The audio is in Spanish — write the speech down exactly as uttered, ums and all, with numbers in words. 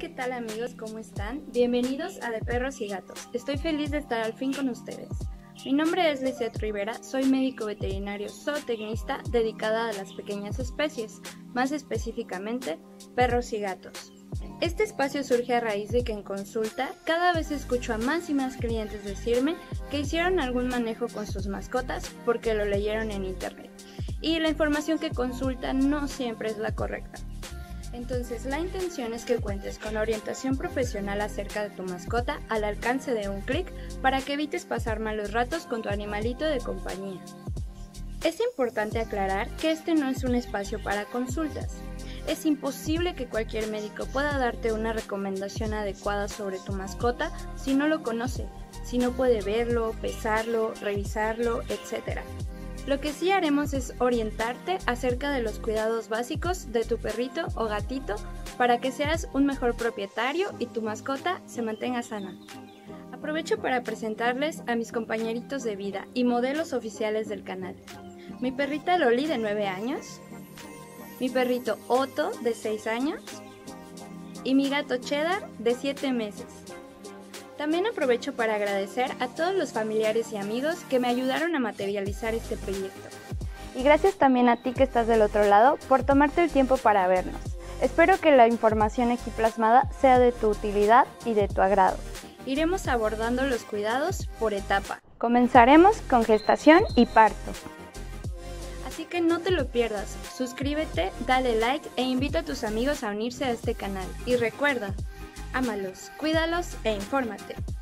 ¿qué tal amigos? ¿Cómo están? Bienvenidos a De Perros y Gatos. Estoy feliz de estar al fin con ustedes. Mi nombre es Lisette Rivera, soy médico veterinario zootecnista dedicada a las pequeñas especies, más específicamente perros y gatos. Este espacio surge a raíz de que en consulta cada vez escucho a más y más clientes decirme que hicieron algún manejo con sus mascotas porque lo leyeron en internet y la información que consultan no siempre es la correcta. Entonces la intención es que cuentes con orientación profesional acerca de tu mascota al alcance de un clic para que evites pasar malos ratos con tu animalito de compañía. Es importante aclarar que este no es un espacio para consultas. Es imposible que cualquier médico pueda darte una recomendación adecuada sobre tu mascota si no lo conoce, si no puede verlo, pesarlo, revisarlo, etcétera. Lo que sí haremos es orientarte acerca de los cuidados básicos de tu perrito o gatito para que seas un mejor propietario y tu mascota se mantenga sana. Aprovecho para presentarles a mis compañeritos de vida y modelos oficiales del canal. Mi perrita Loli de nueve años, mi perrito Otto de seis años y mi gato Cheddar de siete meses. También aprovecho para agradecer a todos los familiares y amigos que me ayudaron a materializar este proyecto. Y gracias también a ti que estás del otro lado por tomarte el tiempo para vernos. Espero que la información aquí plasmada sea de tu utilidad y de tu agrado. Iremos abordando los cuidados por etapa. Comenzaremos con gestación y parto. Así que no te lo pierdas, suscríbete, dale like e invita a tus amigos a unirse a este canal. Y recuerda, ámalos, cuídalos e infórmate.